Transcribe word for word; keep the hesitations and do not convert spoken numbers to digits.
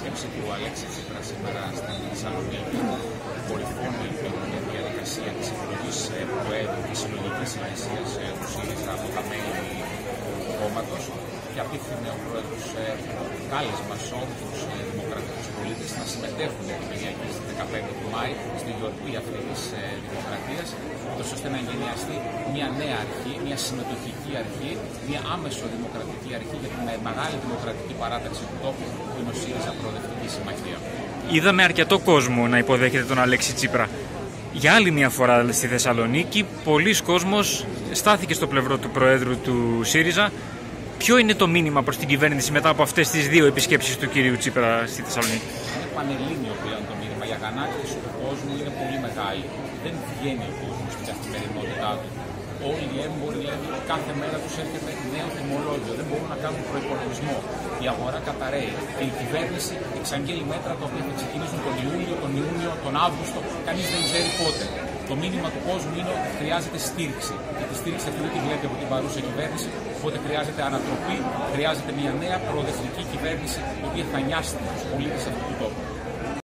επίσκεψη του Αλέξη Τσίπρα σήμερα στην Θεσσαλονίκη κορυφώνει την διαδικασία της εκλογής Προέδρου και συλλογικής ηγεσίας του ΣΥΡΙΖΑ από τα μέλη του κόμματος και απίθυνε ο Πρόεδρος κάλεσμα σε όλους τους δημοκρατικούς πολίτες να συμμετέχουν την Κυριακή στις δεκαπέντε του Μάη στη γιορτή αυτή της δημοκρατίας, ώστε να εγκαινιαστεί μια νέα αρχή, μια συμμετοχική αρχή, μια άμεσο δημοκρατική αρχή για την μεγάλη δημοκρατική παράταξη του τόπου που είναι ο ΣΥΡΙΖΑ Προοδευτική Συμμαχία. Είδαμε αρκετό κόσμο να υποδέχεται τον Αλέξη Τσίπρα. Για άλλη μια φορά στη Θεσσαλονίκη, πολλοί κόσμος στάθηκε στο πλευρό του Προέδρου του ΣΥΡΙΖΑ. Ποιο είναι το μήνυμα προς την κυβέρνηση μετά από αυτές τις δύο επισκέψεις του κυρίου Τσίπρα στη Θεσσαλονίκη? Είναι πανελλήνιο πλέον το μήνυμα. Η αγανάκτηση του κόσμου είναι πολύ μεγάλη. Δεν βγαίνει ο κόσμος στην καθημερινότητά του. Όλοι οι έμποροι λένε ότι κάθε μέρα τους έρχεται νέο τιμολόγιο. Δεν μπορούν να κάνουν προϋπολογισμό. Η αγορά καταραίει. Και η κυβέρνηση εξαγγέλει μέτρα τα οποία θα ξεκινήσουν τον Ιούλιο, τον Ιούνιο, τον Αύγουστο. Κανείς δεν ξέρει πότε. Το μήνυμα του κόσμου είναι ότι χρειάζεται στήριξη. Και τη στήριξη αυτή δεν τη βλέπει από την παρούσα κυβέρνηση. Οπότε χρειάζεται ανατροπή, χρειάζεται μια νέα προοδευτική κυβέρνηση η οποία θα νοιάσει τους πολίτες αυτού του τόπου.